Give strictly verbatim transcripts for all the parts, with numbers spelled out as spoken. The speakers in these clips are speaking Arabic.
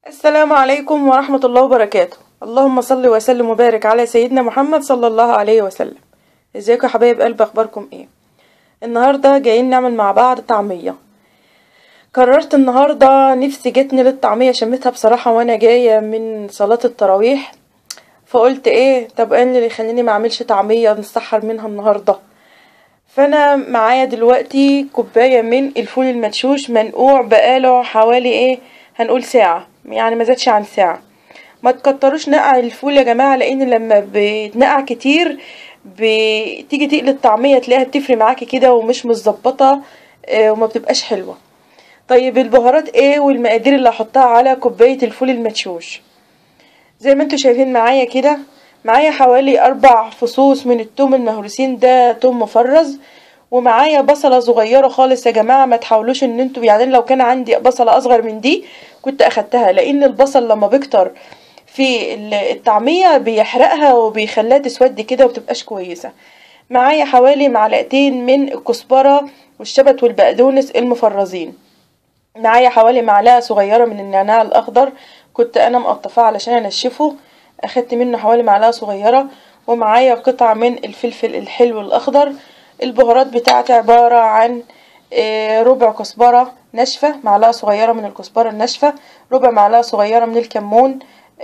السلام عليكم ورحمة الله وبركاته. اللهم صل وسلم وبارك على سيدنا محمد صلى الله عليه وسلم. ازيكم يا حبايب قلب، اخباركم ايه؟ النهاردة جايين نعمل مع بعض طعمية. قررت النهاردة نفسي جتني للطعمية، شمتها بصراحة وانا جاية من صلاة التراويح، فقلت ايه طب ايه اللي يخليني ما اعملش طعمية نسحر منها النهاردة. فانا معايا دلوقتي كوباية من الفول المدشوش منقوع بقاله حوالي ايه هنقول ساعة، يعني ما زادش عن ساعة. ما تكتروش نقع الفول يا جماعة، لان لما بيتنقع كتير بتيجي تقلي الطعمية تلاقيها بتفري معاكي كده ومش متظبطة وما بتبقاش حلوة. طيب البهارات ايه والمقادير اللي هحطها على كوباية الفول المدشوش؟ زي ما انتوا شايفين معايا كده، معايا حوالي اربع فصوص من التوم المهروسين، ده توم مفرز، ومعايا بصلة صغيرة خالص يا جماعة. ما تحاولوش ان انتوا يعني لو كان عندي بصلة اصغر من دي كنت اخدتها، لان البصل لما بيكتر في الطعمية بيحرقها وبيخليها تسود كده وبتبقاش كويسة. معايا حوالي معلقتين من الكزبرة والشبت والبقدونس المفرزين. معايا حوالي معلقة صغيرة من النعناع الاخضر، كنت انا مقطفاه علشان انشفه، اخدت منه حوالي معلقة صغيرة. ومعايا قطع من الفلفل الحلو الاخضر. البهارات بتاعتي عبارة عن ربع كزبرة ناشفة، معلقة صغيرة من الكزبرة الناشفة، ربع معلقة صغيرة من الكمون،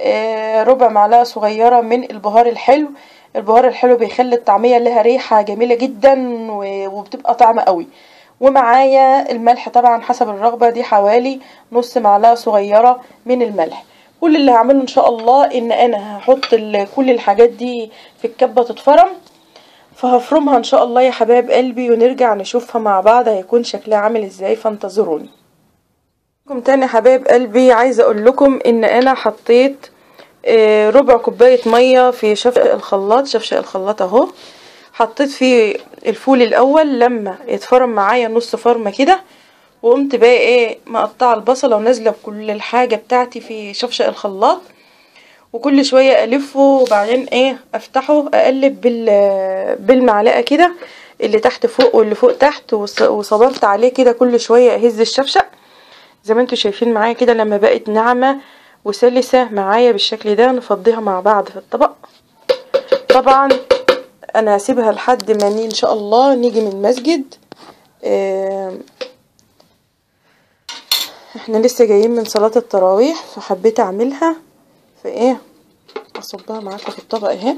ربع معلقة صغيرة من البهار الحلو. البهار الحلو بيخلي الطعمية لها ريحة جميلة جدا وبتبقى طعمة قوي. ومعايا الملح طبعا حسب الرغبة، دي حوالي نص معلقة صغيرة من الملح. كل اللي هعمله ان شاء الله ان انا هحط كل الحاجات دي في الكبة تتفرم، فهفرمها ان شاء الله يا حبايب قلبي ونرجع نشوفها مع بعض هيكون شكلها عامل ازاي، فانتظروني. لكم تاني حبايب قلبي، عايزه اقول لكم ان انا حطيت ربع كوبايه ميه في شفشق الخلاط. شفشق الخلاط اهو، حطيت فيه الفول الاول لما يتفرم معايا نص فرمه كده، وقمت بقى ايه مقطعه البصله ونازله بكل الحاجه بتاعتي في شفشق الخلاط، وكل شويه الفه وبعدين ايه افتحه اقلب بالمعلقه كده، اللي تحت فوق واللي فوق تحت، وصبرت عليه كده كل شويه اهز الشفشق زي ما انتوا شايفين معايا كده. لما بقت ناعمه وسلسه معايا بالشكل ده نفضيها مع بعض في الطبق. طبعا انا هسيبها لحد ما ان شاء الله نيجي من المسجد. اه احنا لسه جايين من صلاه التراويح، فحبيت اعملها فايه اصبها معاكم في الطبق اهي.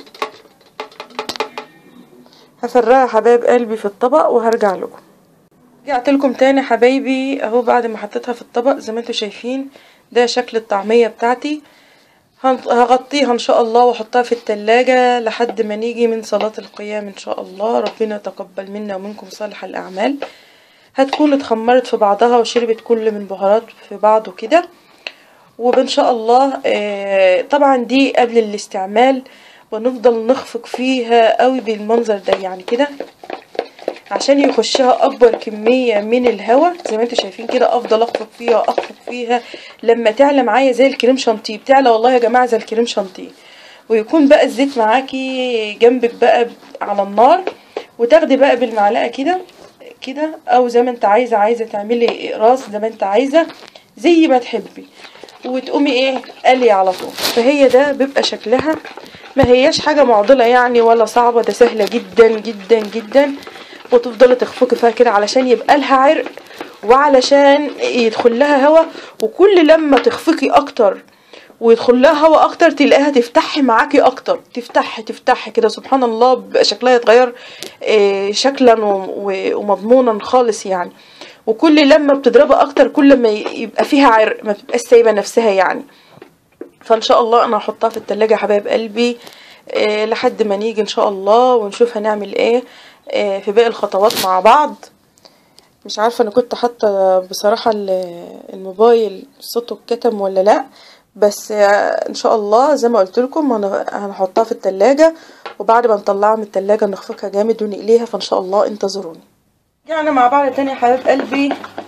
هفرقها حبايب قلبي في الطبق وهرجع لكم. رجعت لكم تاني حبايبي اهو بعد ما حطيتها في الطبق. زي ما انتوا شايفين ده شكل الطعمية بتاعتي. هغطيها ان شاء الله واحطها في التلاجة لحد ما نيجي من صلاة القيام ان شاء الله. ربنا يتقبل منا ومنكم صالح الاعمال. هتكون اتخمرت في بعضها وشربت كل من بهارات في بعضه كده، وان شاء الله اه طبعا دي قبل الاستعمال، ونفضل نخفق فيها قوي بالمنظر ده يعني كده عشان يخشها اكبر كمية من الهواء. زي ما انتوا شايفين كده افضل اخفق فيها اخفق فيها لما تعلى معايا زي الكريم شانتيه. بتعلى والله يا جماعة زي الكريم شانتيه، ويكون بقى الزيت معاكي جنبك بقى على النار، وتاخدي بقى بالمعلقة كده كده، او زي ما انت عايزة عايزة تعملي اقراص زي ما انت عايزة زي ما تحبي، وتقومي ايه قلي على طول. فهي ده بيبقى شكلها، ما هياش حاجة معضلة يعني ولا صعبة، ده سهلة جدا جدا جدا. وتفضلي تخفقي فيها كده علشان يبقى لها عرق وعلشان يدخل لها هوا، وكل لما تخفقي اكتر ويدخل لها هوا اكتر تلاقيها تفتحي معاكي اكتر، تفتحي تفتحي كده سبحان الله بقى شكلها يتغير شكلا ومضمونا خالص يعني. وكل لما بتضربها اكتر كل ما يبقى فيها عرق، ما بتبقاش سايبه نفسها يعني. فان شاء الله انا هحطها في التلاجة يا حبايب قلبي أه لحد ما نيجي ان شاء الله ونشوف هنعمل ايه أه في باقي الخطوات مع بعض. مش عارفه انا كنت حاطه بصراحه الموبايل صوته اتكتم ولا لا، بس أه ان شاء الله زي ما قلت لكم هنحطها في التلاجة، وبعد ما نطلعها من التلاجة نخفقها جامد ونقليها، فان شاء الله انتظروني. رجعنا مع بعض تاني يا حبايب قلبي.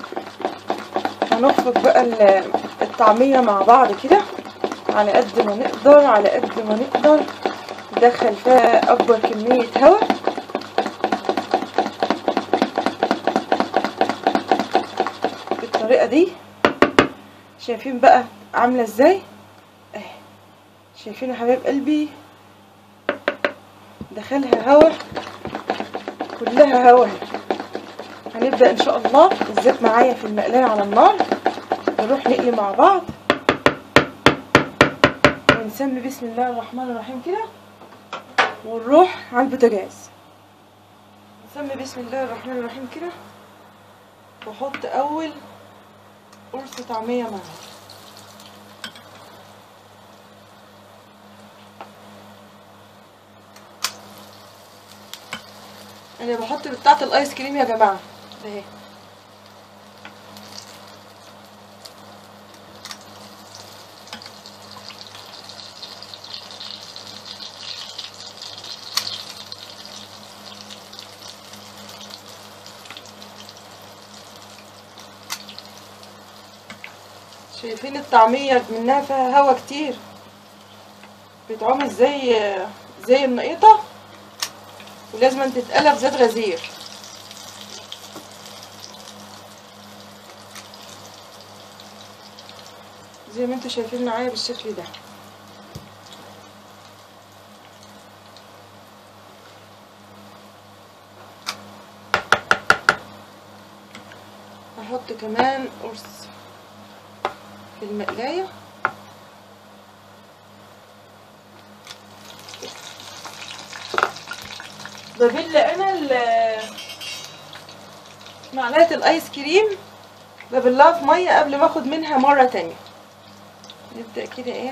هنخفق بقى الطعميه مع بعض كده على قد ما نقدر على قد ما نقدر ندخل فيها اكبر كمية هواء. بالطريقة دي شايفين بقى عامله ازاي اهي. شايفين يا حبايب قلبي دخلها هوا، كلها هوا. هنبدا ان شاء الله. الزيت معايا في المقلايه على النار، نروح نقلي مع بعض ونسمي بسم الله الرحمن الرحيم كده، ونروح على البوتاجاز. نسمي بسم الله الرحمن الرحيم كده، واحط اول قرص طعميه معاها. انا بحط بتاعه الايس كريم يا جماعه اهي. شايفين الطعميه منها فيها هوا كتير، بتعمل زي زي النقيطه، ولازم تتقلى في زيت غزير. زي ما انتوا شايفين معايا بالشكل ده. هحط كمان قرص في المقلايه. ببل انا معلقه الايس كريم، ببلها في ميه قبل ما اخد منها مره تانية. نبدا كده ايه،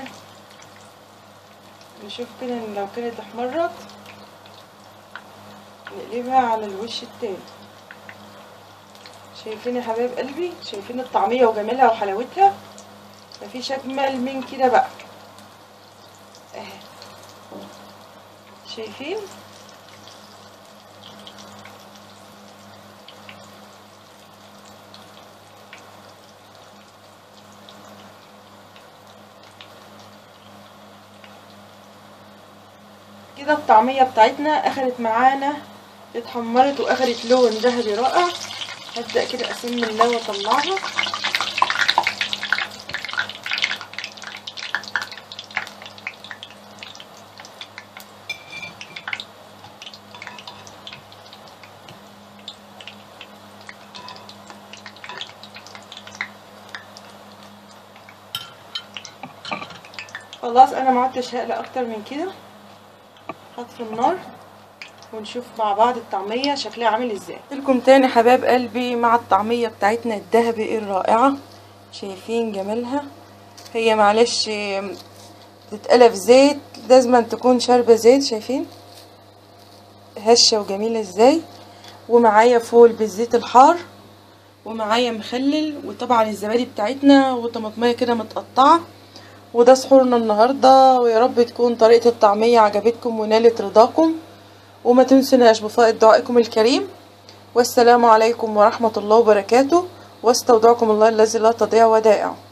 نشوف كده ان لو كانت احمرت نقلبها على الوش التاني. شايفين يا حبايب قلبي، شايفين الطعميه وجمالها وحلاوتها، مفيش اجمل من كده بقى اهي. شايفين كده الطعميه بتاعتنا اخدت معانا، اتحمرت واخدت لون ذهبي رائع. هبدا كده اسم الله واطلعها. خلاص انا ما عدتش هقلق اكتر من كده. هطفي النار ونشوف مع بعض الطعميه شكلها عامل ازاي. لكم تاني حباب قلبي مع الطعميه بتاعتنا الذهبي الرائعه. شايفين جمالها، هي معلش تتقلى في زيت، لازم تكون شاربه زيت. شايفين هشه وجميله ازاي. ومعايا فول بالزيت الحار، ومعايا مخلل، وطبعا الزبادي بتاعتنا وطماطميه كده متقطعه. وده سحورنا النهارده، ويا رب تكون طريقه الطعميه عجبتكم ونالت رضاكم. وما تنسوناش بفائض دعائكم الكريم. والسلام عليكم ورحمه الله وبركاته، واستودعكم الله الذي لا تضيع ودائعه.